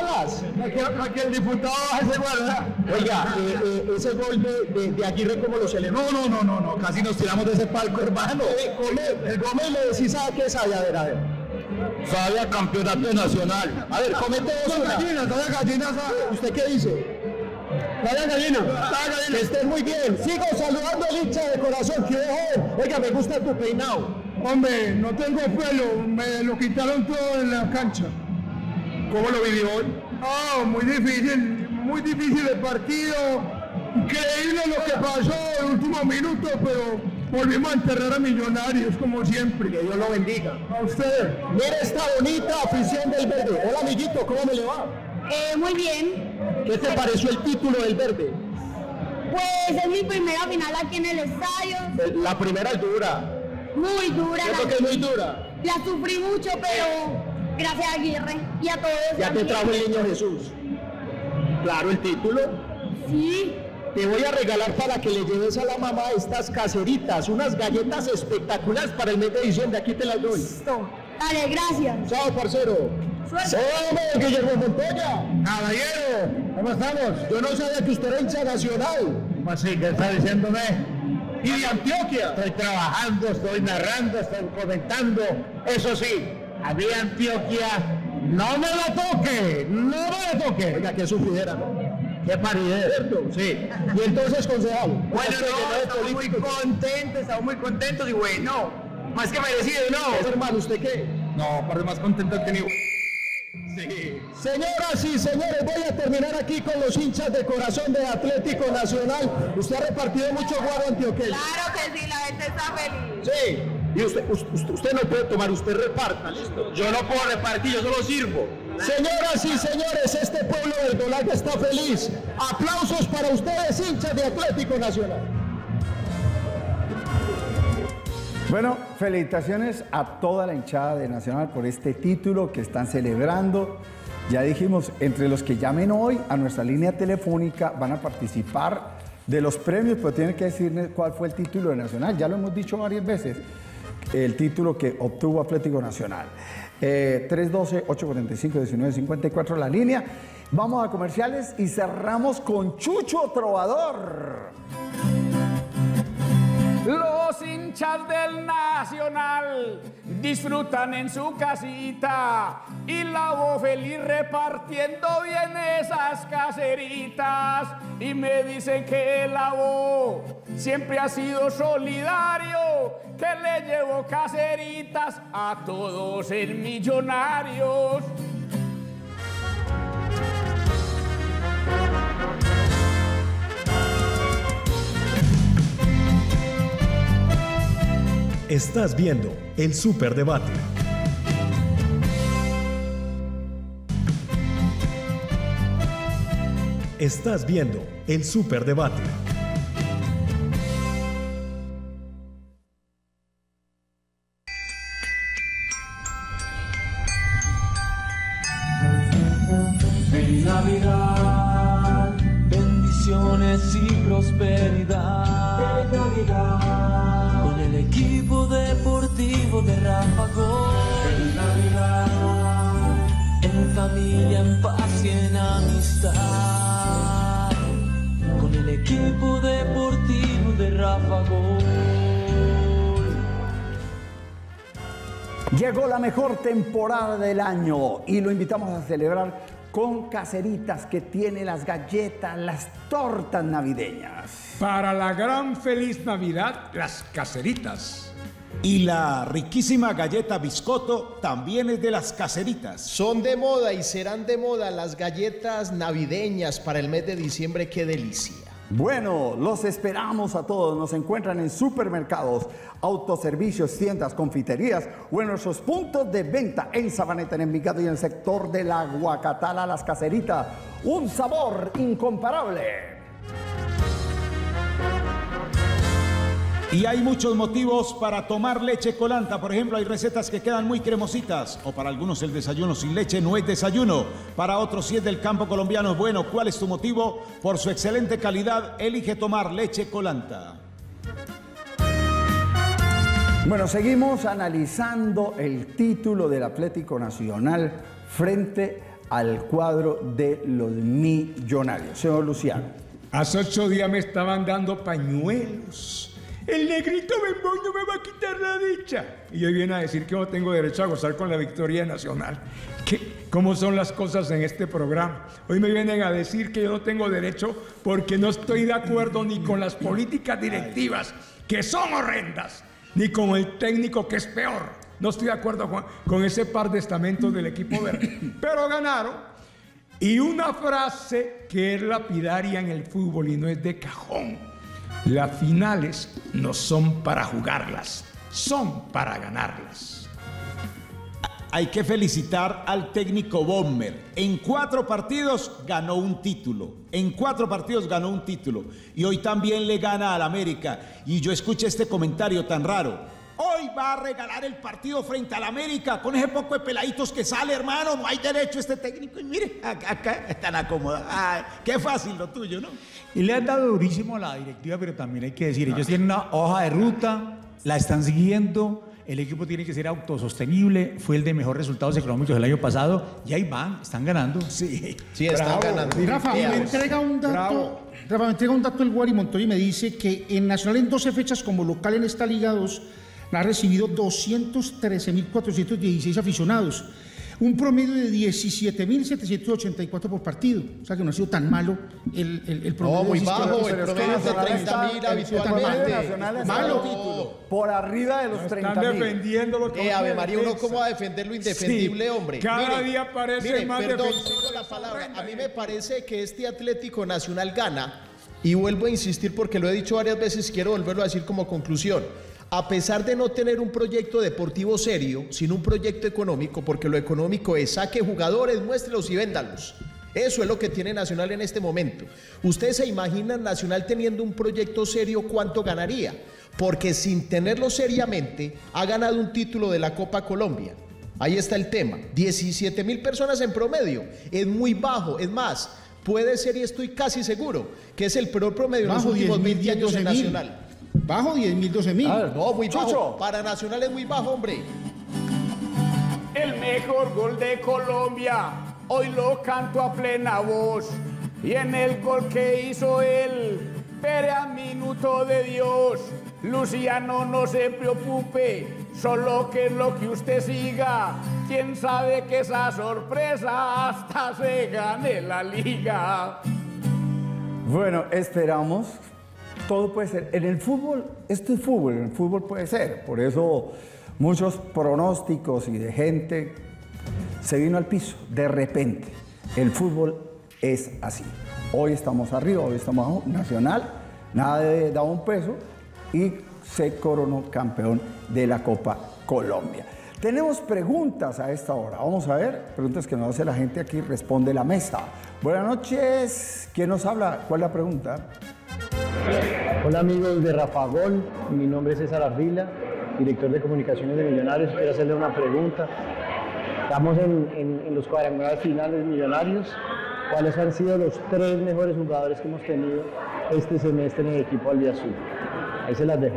Aquí el diputado ese guarda. Oiga, ese gol de Aguirre, ¿cómo lo celebró? No, casi nos tiramos de ese palco, hermano. El Gómez le decís, ¿sabe qué es? A ver. Sabe a campeonato nacional. A ver, comete vos una. Gallina, ¿Usted qué dice? Vaya gallina. Que estés muy bien. Sigo saludando al hincha de corazón. Que joven. Oiga, me gusta tu peinado. Hombre, no tengo pelo. Me lo quitaron todo en la cancha. ¿Cómo lo vivió hoy? Muy difícil el partido. Increíble lo que pasó en el último minuto, pero volvimos a enterrar a Millonarios como siempre. Que Dios lo bendiga. A usted. Mira esta bonita afición del Verde. Hola, amiguito, ¿cómo me le va? Muy bien. ¿Qué te pareció el título del Verde? Pues es mi primera final aquí en el estadio. La primera es dura. Muy dura. ¿Cierto que es muy dura? La sufrí mucho, pero gracias a Aguirre y a todos. Ya también. te trajo el niño Jesús. Claro, el título. Sí. Te voy a regalar para que le lleves a la mamá estas caseritas, unas galletas espectaculares para el mes de diciembre. Aquí te las doy. Listo. Dale, gracias. Chao, parcero. Suerte. ¡Hombre, Guillermo Montoya! Caballero, ¿cómo estamos? Yo no sabía que usted era hincha nacional. ¿Cómo así? ¿Qué está diciéndome? ¿Y de Antioquia? Estoy trabajando, estoy narrando, estoy comentando. Eso sí, a mí Antioquia no me la toque. Oiga, que sufriera, ¿no? Qué paridez. ¿Cierto? Sí. Y entonces, concejal. Bueno, estamos muy contentos y bueno, más que merecido, ¿no? Hermano, ¿usted qué? No, por más contento que ni... Sí. Señoras y señores, voy a terminar aquí con los hinchas de corazón de Atlético Nacional. Usted ha repartido mucho guaro antioqueño. Claro que sí, la gente está feliz. Sí. Y usted no puede tomar, usted reparta, ¿listo? Yo no puedo repartir, yo solo sirvo. Señoras y señores, este pueblo del Dolaga está feliz. Aplausos para ustedes, hinchas de Atlético Nacional. Bueno, felicitaciones a toda la hinchada de Nacional por este título que están celebrando. Ya dijimos, entre los que llamen hoy a nuestra línea telefónica van a participar de los premios, pero tienen que decirme cuál fue el título de Nacional. Ya lo hemos dicho varias veces, el título que obtuvo Atlético Nacional. 312-845-1954 la línea. Vamos a comerciales y cerramos con Chucho Trovador. Los hinchas del Nacional disfrutan en su casita y la voz feliz repartiendo bien esas caseritas. Y me dicen que la voz siempre ha sido solidario, que le llevo caseritas a todos en Millonarios. Estás viendo el Superdebate. Estás viendo el Superdebate. Feliz Navidad, bendiciones y prosperidad. Feliz Navidad, con el equipo deportivo de Rafa Gol. Feliz Navidad, en familia, en paz y en amistad. Con el equipo deportivo de Rafa Gol. Llegó la mejor temporada del año y lo invitamos a celebrar con Caseritas, que tiene las galletas, las tortas navideñas. Para la gran feliz Navidad, las Caseritas. Y la riquísima galleta biscotto también es de las Caseritas. Son de moda y serán de moda las galletas navideñas para el mes de diciembre. ¡Qué delicia! Bueno, los esperamos a todos. Nos encuentran en supermercados, autoservicios, tiendas, confiterías o en nuestros puntos de venta en Sabaneta, en Envigado y en el sector de la Guacatala. Las Caseritas, un sabor incomparable. Y hay muchos motivos para tomar leche colanta. Por ejemplo, hay recetas que quedan muy cremositas. O para algunos el desayuno sin leche no es desayuno. Para otros, si es del campo colombiano, bueno, ¿cuál es tu motivo? Por su excelente calidad, elige tomar leche colanta. Bueno, seguimos analizando el título del Atlético Nacional frente al cuadro de los millonarios. Señor Luciano. Hace 8 días me estaban dando pañuelos. El negrito Bembón no me va a quitar la dicha. Y hoy viene a decir que no tengo derecho a gozar con la victoria nacional. ¿Cómo son las cosas en este programa? Hoy me vienen a decir que yo no tengo derecho porque no estoy de acuerdo ni con las políticas directivas, que son horrendas, ni con el técnico, que es peor. No estoy de acuerdo con ese par de estamentos del equipo verde. Pero ganaron. Y una frase que es lapidaria en el fútbol y no es de cajón. Las finales no son para jugarlas, son para ganarlas. Hay que felicitar al técnico Bomber. En 4 partidos ganó un título. En 4 partidos ganó un título. Y hoy también le gana al América. Y yo escuché este comentario tan raro. Hoy va a regalar el partido frente al América con ese poco de peladitos que sale, hermano. No hay derecho este técnico. Y mire, acá están acomodados. Ay, qué fácil lo tuyo, ¿no? Y le han dado durísimo a la directiva, pero también hay que decir, ellos tienen una hoja de ruta, la están siguiendo, el equipo tiene que ser autosostenible, fue el de mejores resultados económicos del año pasado, y ahí van, están ganando. Sí, están ganando. Rafa, me entrega un dato. Rafa, me entrega un dato el Guari Montoya y me dice que en Nacional en 12 fechas como local en esta Liga 2 ha recibido 213.416 aficionados. Un promedio de 17.784 por partido. O sea que no ha sido tan malo el promedio. No, muy bajo, el promedio es de 30.000 habitualmente. Malo título. Por arriba de los 30.000. Están defendiendo lo que Ave María, uno cómo va a defender lo indefendible, sí, hombre. Cada día parece más defensivo. La palabra. A mí me parece que este Atlético Nacional gana, y vuelvo a insistir porque lo he dicho varias veces, quiero volverlo a decir como conclusión. A pesar de no tener un proyecto deportivo serio, sino un proyecto económico, porque lo económico es saque jugadores, muéstrelos y véndalos. Eso es lo que tiene Nacional en este momento. ¿Ustedes se imaginan Nacional teniendo un proyecto serio cuánto ganaría? Porque sin tenerlo seriamente, ha ganado un título de la Copa Colombia. Ahí está el tema. 17.000 personas en promedio. Es muy bajo. Es más, puede ser, y estoy casi seguro, que es el peor promedio en los últimos 20 años en Nacional. Bajo 10.000, 12.000. No, muy bajo. Para Nacional es muy bajo, hombre. El mejor gol de Colombia, hoy lo canto a plena voz. Y en el gol que hizo él, Pere a minuto de Dios. Luciano, no se preocupe, solo que es lo que usted siga. Quién sabe que esa sorpresa hasta se gane la liga. Bueno, esperamos. Todo puede ser. En el fútbol, esto es fútbol, en el fútbol puede ser. Por eso muchos pronósticos y de gente se vino al piso. De repente, el fútbol es así. Hoy estamos arriba, hoy estamos abajo. Nacional, nada de da un peso y se coronó campeón de la Copa Colombia. Tenemos preguntas a esta hora. Vamos a ver, preguntas que nos hace la gente aquí, responde la mesa. Buenas noches, ¿quién nos habla? ¿Cuál es la pregunta? Hola amigos de Rafa Gol, mi nombre es César Ardila, director de comunicaciones de Millonarios. Quiero hacerle una pregunta. Estamos en los cuadrangulares finales de Millonarios. ¿Cuáles han sido los 3 mejores jugadores que hemos tenido este semestre en el equipo albiazul? Ahí se las dejo.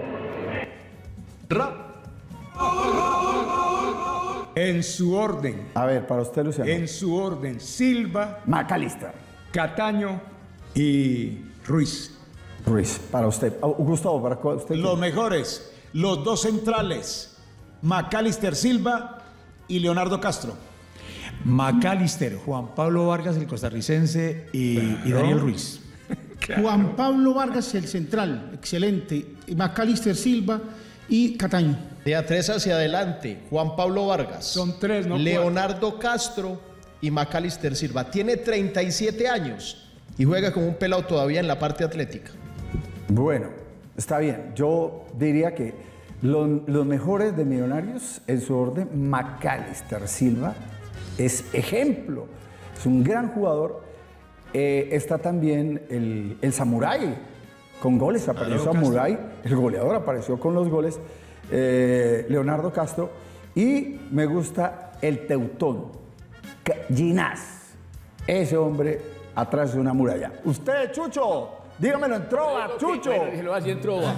En su orden. A ver, para usted, Luciano. En su orden, Silva, McAllister, Cataño y Ruiz. Ruiz, para usted. Gustavo, para usted. Los mejores, los 2 centrales, McAllister Silva y Leonardo Castro. McAllister, Juan Pablo Vargas, el costarricense, y Daniel Ruiz. Claro. Juan Pablo Vargas, el central, excelente. McAllister Silva y Cataño. De A3 hacia adelante, Juan Pablo Vargas. Son 3, no Leonardo Castro y McAllister Silva. Tiene 37 años y juega como un pelado todavía en la parte atlética. Bueno, está bien. Yo diría que los mejores de Millonarios, en su orden, McAllister Silva es ejemplo. Es un gran jugador. Está también el Samurai con goles. Apareció Samurai, el goleador apareció con los goles. Leonardo Castro. Y me gusta el Teutón, Ginás. Ese hombre atrás de una muralla. Usted, Chucho, dígamelo en trova, Chucho. Bueno, lo así en trova.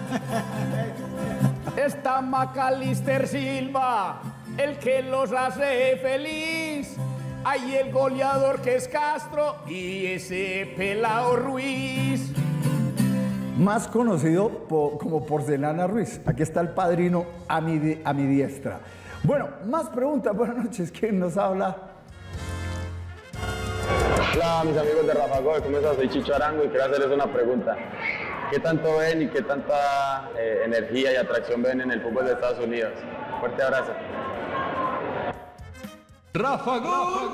Está McAllister Silva, el que los hace feliz. Hay el goleador que es Castro y ese pelao Ruiz. Más conocido como Porcelana Ruiz. Aquí está el padrino a mi diestra. Bueno, más preguntas. Buenas noches. ¿Quién nos habla? Hola, mis amigos de Rafa Gol. ¿Cómo estás? Soy Chicho Arango y quiero hacerles una pregunta. ¿Qué tanto ven y qué tanta energía y atracción ven en el fútbol de Estados Unidos? Fuerte abrazo. Rafa Gol.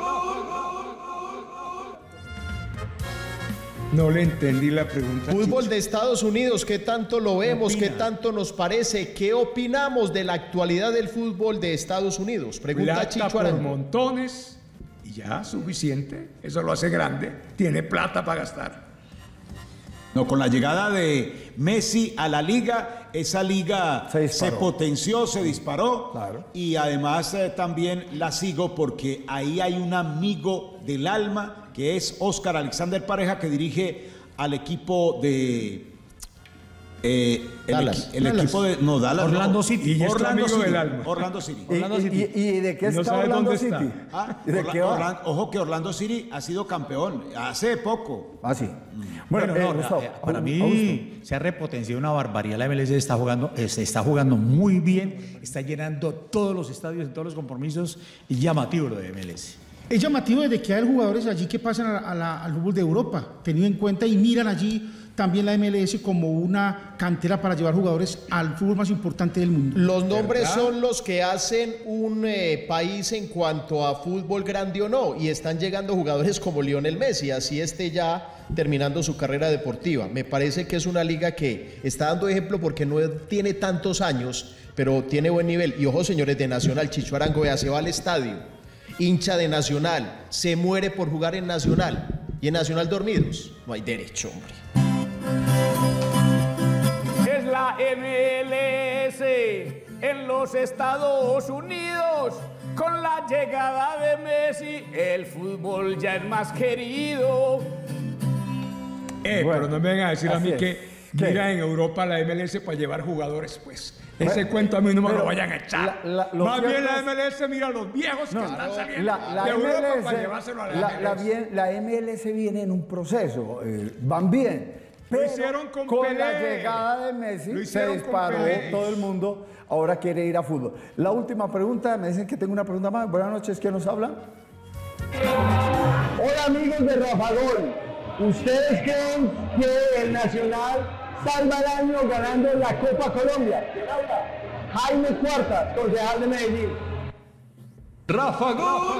No le entendí la pregunta. Fútbol de Estados Unidos, ¿qué tanto lo vemos? ¿Qué tanto nos parece? ¿Qué opinamos de la actualidad del fútbol de Estados Unidos? Pregunta Plata Chicho por Arango. montones y ya, suficiente. Eso lo hace grande. Tiene plata para gastar. No, con la llegada de Messi a la liga, esa liga se potenció, se disparó. Claro. Y además también la sigo porque ahí hay un amigo del alma que es Oscar Alexander Pareja, que dirige al equipo de... Dallas. el equipo de... No, Dallas. Orlando City. Y es tu Orlando amigo City. del alma. Orlando City. ¿Y de qué No está sabe Orlando dónde City? está. Ah, ¿Y de qué va? Ojo que Orlando City ha sido campeón hace poco. Ah, sí. Bueno, Gustavo, para mí se ha repotenciado una barbaridad. La MLS está jugando muy bien, está llenando todos los estadios, en todos los compromisos, y llamativo lo de MLS. Es llamativo desde que hay jugadores allí que pasan al fútbol de Europa, teniendo en cuenta y miran allí también la MLS como una cantera para llevar jugadores al fútbol más importante del mundo. Los nombres son los que hacen un país en cuanto a fútbol grande o no, y están llegando jugadores como Lionel Messi, así esté ya terminando su carrera deportiva. Me parece que es una liga que está dando ejemplo porque no tiene tantos años, pero tiene buen nivel. Y ojo, señores de Nacional, Chicho Arango, vea, se va al estadio, hincha de Nacional, se muere por jugar en Nacional, y en Nacional dormidos. No hay derecho, hombre. Es la MLS en los Estados Unidos. Con la llegada de Messi, el fútbol ya es más querido. Pero no me vengan a decir a mí así que es. mira en Europa la MLS para llevar jugadores, pues. Ese cuento a mí no me lo vayan a echar. Más bien la MLS mira a los viejos que están saliendo de Europa para llevárselo a la MLS. La MLS viene en un proceso, van bien. Pero Lo hicieron con Pelé. la llegada de Messi Lo se hicieron con disparó, Pelé. todo el mundo ahora quiere ir a fútbol. La última pregunta, me dicen que tengo una pregunta más. Buenas noches, ¿quién nos habla? Hola amigos de Rafa Gol. ¿Ustedes creen que el Nacional salva el año ganando la Copa Colombia? Jaime Cuartas, concejal de Medellín. Rafa Gol.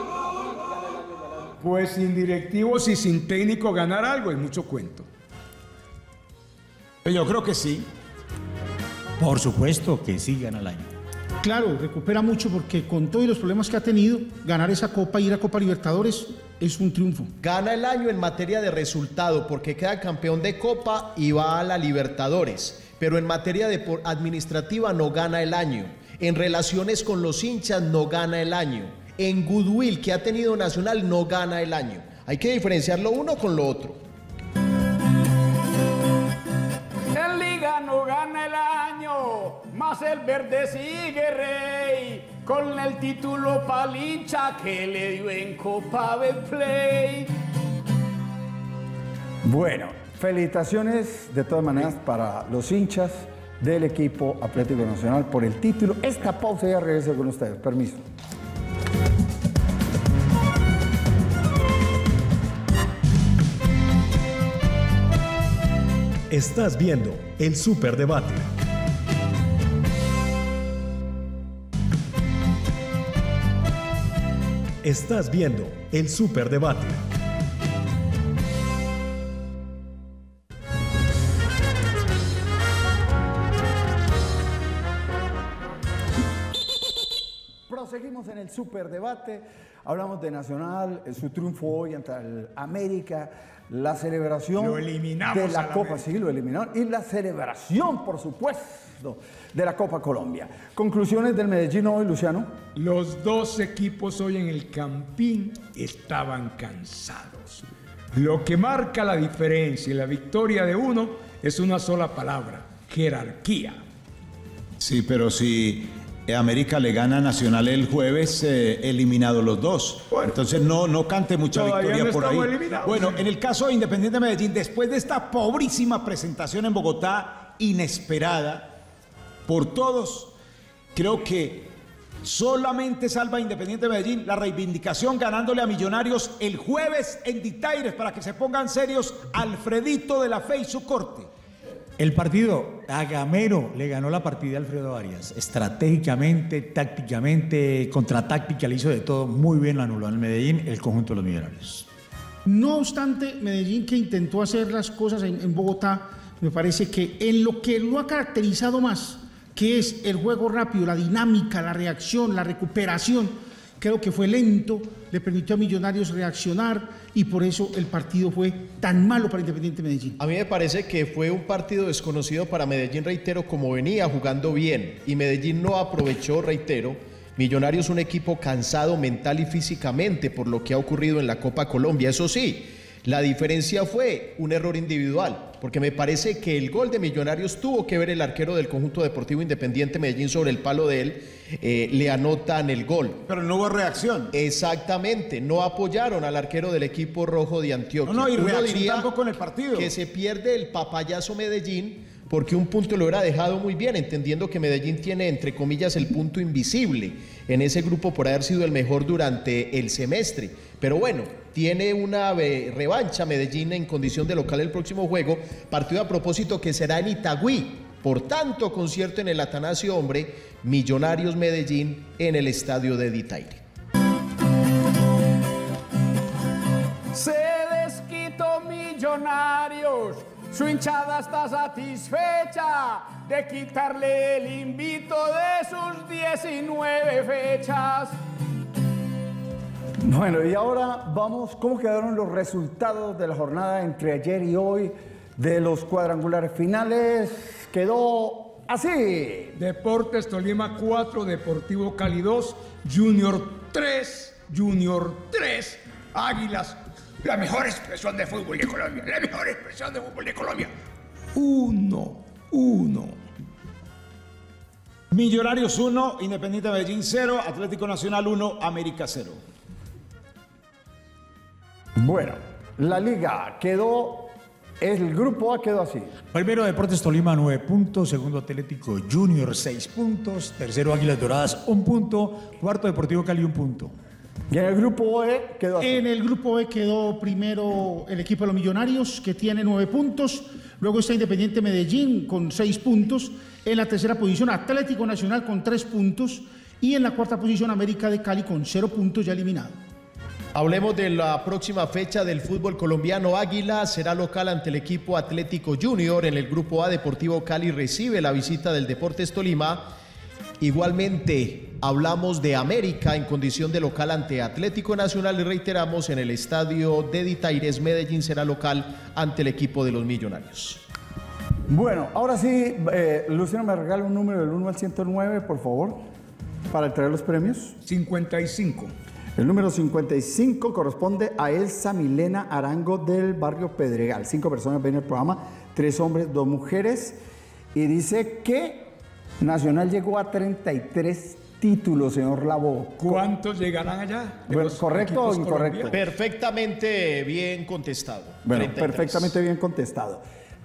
Pues sin directivos y sin técnico ganar algo es mucho cuento. Yo creo que sí. Por supuesto que sí gana el año. Claro, recupera mucho porque con todos los problemas que ha tenido, ganar esa Copa, ir a Copa Libertadores, es un triunfo. Gana el año en materia de resultado porque queda campeón de Copa y va a la Libertadores. Pero en materia administrativa no gana el año. En relaciones con los hinchas no gana el año. En goodwill que ha tenido Nacional no gana el año. Hay que diferenciar lo uno con lo otro. En Liga no gana el año, más el verde sigue rey, con el título palincha que le dio en Copa Betplay. Bueno, felicitaciones de todas maneras para los hinchas del equipo Atlético Nacional por el título. Esta pausa ya regresa con ustedes. Permiso. Estás viendo el Superdebate. Estás viendo el Superdebate. Proseguimos en el Superdebate. Hablamos de Nacional, su triunfo hoy ante el América, la celebración de la Copa, sí, lo eliminaron, y la celebración, por supuesto, de la Copa Colombia. Conclusiones del Medellín hoy, Luciano. Los dos equipos hoy en el Campín estaban cansados. Lo que marca la diferencia y la victoria de uno es una sola palabra: jerarquía. Sí, pero si América le gana a Nacional el jueves, eliminados los dos. Bueno, entonces no cante mucha victoria no por ahí. Eliminados. Bueno, en el caso de Independiente Medellín, después de esta pobrísima presentación en Bogotá, inesperada por todos, creo que solamente salva a Independiente Medellín la reivindicación ganándole a Millonarios el jueves en Ditaires, para que se pongan serios Alfredito de la Fe y su corte. El partido a Gamero le ganó la partida a Alfredo Arias. Estratégicamente, tácticamente, contratáctica, le hizo de todo. Muy bien lo anuló en Medellín el conjunto de los Millonarios. No obstante, Medellín, que intentó hacer las cosas en Bogotá, me parece que en lo que lo ha caracterizado más, que es el juego rápido, la dinámica, la reacción, la recuperación, creo que fue lento, le permitió a Millonarios reaccionar y por eso el partido fue tan malo para Independiente Medellín. A mí me parece que fue un partido desconocido para Medellín, reitero, como venía jugando bien y Medellín no aprovechó, reitero. Millonarios un equipo cansado mental y físicamente por lo que ha ocurrido en la Copa Colombia. Eso sí, la diferencia fue un error individual, porque me parece que el gol de Millonarios tuvo que ver el arquero del conjunto deportivo Independiente Medellín sobre el palo de él, le anotan el gol. Pero no hubo reacción. Exactamente, no apoyaron al arquero del equipo rojo de Antioquia. No, y reacción tampoco en el partido. Que se pierde el papayazo Medellín, porque un punto lo hubiera dejado muy bien, entendiendo que Medellín tiene, entre comillas, el punto invisible en ese grupo por haber sido el mejor durante el semestre. Pero bueno, tiene una revancha Medellín en condición de local el próximo juego, partido a propósito que será en Itagüí. Por tanto, concierto en el Atanasio Hombre, Millonarios Medellín en el estadio de Ditaire. Se desquitó Millonarios, su hinchada está satisfecha de quitarle el invito de sus 19 fechas. Bueno, y ahora vamos, ¿cómo quedaron los resultados de la jornada entre ayer y hoy de los cuadrangulares finales? Quedó así. Deportes Tolima 4, Deportivo Cali 2, Junior 3, Águilas, la mejor expresión de fútbol de Colombia, 1-1. Millonarios 1, Independiente Medellín 0, Atlético Nacional 1, América 0. Bueno, la liga quedó, el grupo A quedó así. Primero Deportes Tolima 9 puntos, segundo Atlético Junior 6 puntos, tercero Águilas Doradas 1 punto, cuarto Deportivo Cali 1 punto. Y en el grupo B quedó así. En el grupo B quedó primero el equipo de los Millonarios, que tiene 9 puntos, luego está Independiente Medellín con 6 puntos, en la tercera posición Atlético Nacional con 3 puntos y en la cuarta posición América de Cali con 0 puntos ya eliminado. Hablemos de la próxima fecha del fútbol colombiano. Águila será local ante el equipo Atlético Junior. En el grupo A, Deportivo Cali recibe la visita del Deportes Tolima. Igualmente hablamos de América en condición de local ante Atlético Nacional y reiteramos en el estadio de Ditaires, Medellín será local ante el equipo de los Millonarios. Bueno, ahora sí, Luciano, me regala un número del 1 al 109, por favor, para traer los premios. 55. El número 55 corresponde a Elsa Milena Arango del barrio Pedregal. 5 personas ven el programa, 3 hombres, 2 mujeres. Y dice que Nacional llegó a 33 títulos, señor Labo. ¿Cuántos llegarán allá? Bueno, ¿correcto o incorrecto? Perfectamente bien contestado. Bueno, 33. perfectamente bien contestado.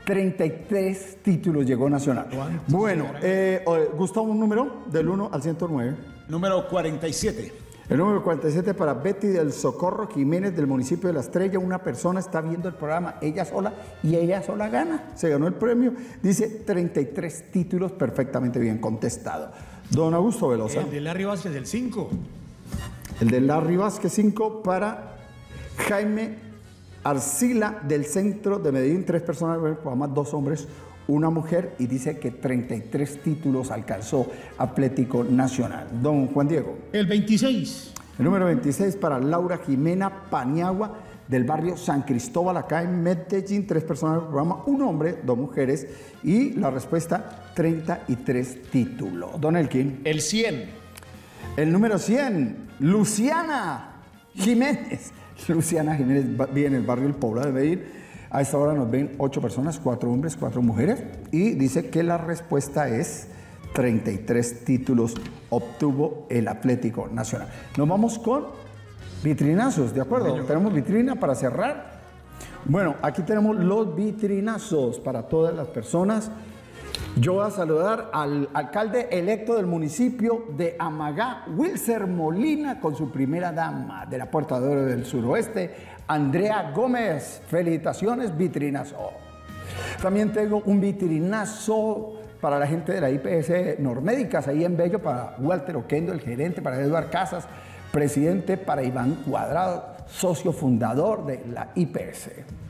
33 títulos llegó Nacional. Bueno, Gustavo, un número del 1 al 109. Número 47. El número 47 para Betty del Socorro Jiménez del municipio de La Estrella. Una persona está viendo el programa, ella sola, y ella sola gana. Se ganó el premio. Dice 33 títulos, perfectamente bien contestado. Don Augusto Velosa. El de Larry Vázquez, del 5. El de Larry Vázquez, 5 para Jaime Arcila del centro de Medellín. 3 personas ven el programa, 2 hombres, 1 mujer, y dice que 33 títulos alcanzó Atlético Nacional. Don Juan Diego. El 26. El número 26 para Laura Jimena Paniagua del barrio San Cristóbal, acá en Medellín. 3 personas del programa, 1 hombre, 2 mujeres, y la respuesta 33 títulos. Don Elkin. El 100. El número 100, Luciana Jiménez. Luciana Jiménez vive en el barrio El Poblado de Medellín. A esta hora nos ven 8 personas, 4 hombres, 4 mujeres, y dice que la respuesta es 33 títulos obtuvo el Atlético Nacional. Nos vamos con vitrinazos, ¿de acuerdo? Tenemos vitrina para cerrar. Bueno, aquí tenemos los vitrinazos para todas las personas. Yo voy a saludar al alcalde electo del municipio de Amagá, Wilser Molina, con su primera dama de la Puerta de Oro del Suroeste, Andrea Gómez. Felicitaciones, vitrinazo. También tengo un vitrinazo para la gente de la IPS Normédicas, ahí en Bello, para Walter Oquendo, el gerente, para Eduardo Casas, presidente, para Iván Cuadrado, socio fundador de la IPS.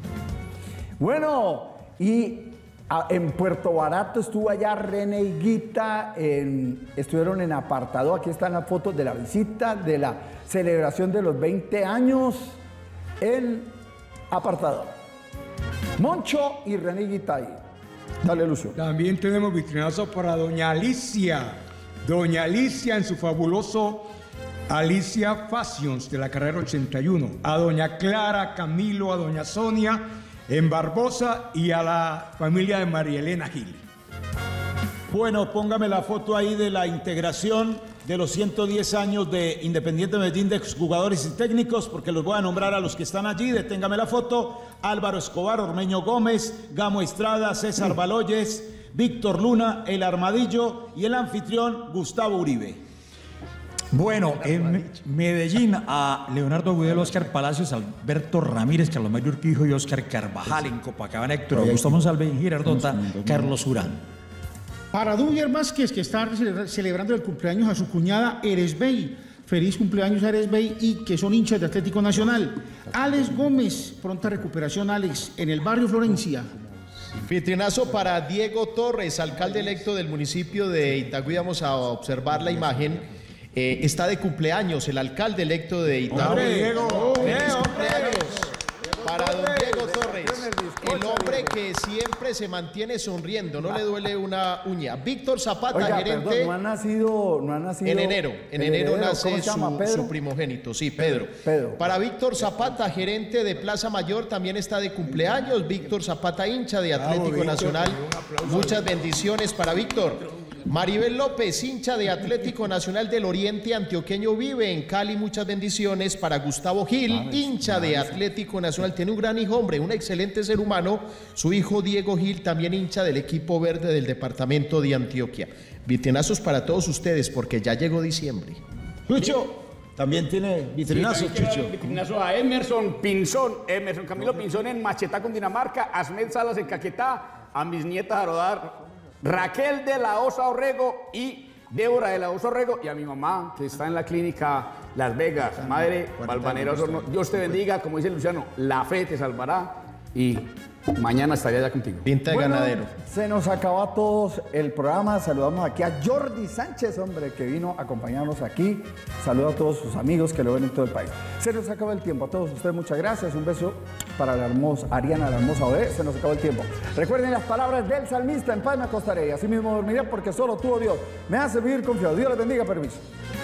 Bueno, y en Puerto Barato estuvo allá René y Guita, estuvieron en apartado. Aquí están las fotos de la visita, de la celebración de los 20 años en apartado. Moncho y René y Guita ahí. Dale, Lucio. También tenemos vitrinazo para doña Alicia. Doña Alicia en su fabuloso Alicia Fashions de la carrera 81. A doña Clara, Camilo, a doña Sonia en Barbosa y a la familia de María Elena Gil. Bueno, póngame la foto ahí de la integración de los 110 años de Independiente Medellín de exjugadores y técnicos, porque los voy a nombrar a los que están allí. Deténgame la foto. Álvaro Escobar, Ormeño Gómez, Gamo Estrada, César Baloyes, Víctor Luna, El Armadillo y el anfitrión Gustavo Uribe. Bueno, en Medellín a Leonardo Agudelo, Oscar Palacios, Alberto Ramírez, Carlos Mario Urquijo y Oscar Carvajal. En Copacabana, Héctor Augusto Monsalve, en Girardota, Carlos Urán. Para Dubier Vázquez, que está celebrando el cumpleaños a su cuñada Eresbey. Feliz cumpleaños a Eresbey, y que son hinchas de Atlético Nacional. Alex Gómez, pronta recuperación, Alex, en el barrio Florencia. Vitrinazo para Diego Torres, alcalde electo del municipio de Itagüí. Vamos a observar la imagen. Está de cumpleaños el alcalde electo de Itagüí. ¡Feliz cumpleaños para don Diego Torres! El hombre que siempre se mantiene sonriendo, no le duele una uña. Víctor Zapata, Oiga, gerente. perdón, no ha nacido En enero nace ¿Cómo se llama, su primogénito, sí, Pedro. Para Víctor Zapata, gerente de Plaza Mayor, también está de cumpleaños. Víctor Zapata, hincha de Atlético Nacional. Muchas bendiciones para Víctor. Maribel López, hincha de Atlético Nacional del Oriente Antioqueño, vive en Cali. Muchas bendiciones para Gustavo Gil, hincha de Atlético Nacional. Tiene un gran hijo, hombre, un excelente ser humano. Su hijo Diego Gil, también hincha del equipo verde del departamento de Antioquia. Vitrinazos para todos ustedes, porque ya llegó diciembre. Lucho también tiene vitrinazo, Sí, Chucho. vitrinazo a Emerson Pinzón, Emerson Camilo Pinzón en Machetá, Cundinamarca, Asmed Salas en Caquetá, a mis nietas a rodar, Raquel de la Osa Orrego y Débora de la Oso Rego y a mi mamá, que está en la clínica Las Vegas. Madre Valvanera Osorno, Dios te bendiga, como dice Luciano, la fe te salvará y mañana estaré allá contigo. Pinta de ganadero. Se nos acabó a todos el programa. Saludamos aquí a Jordi Sánchez, hombre, que vino a acompañarnos aquí. Saludo a todos sus amigos que lo ven en todo el país. Se nos acabó el tiempo. A todos ustedes, muchas gracias. Un beso para la hermosa Ariana, la hermosa bebé. Se nos acabó el tiempo. Recuerden las palabras del salmista: en paz me acostaré y así mismo dormiré, porque solo tú, oh Dios, me hace vivir confiado. Dios les bendiga, permiso.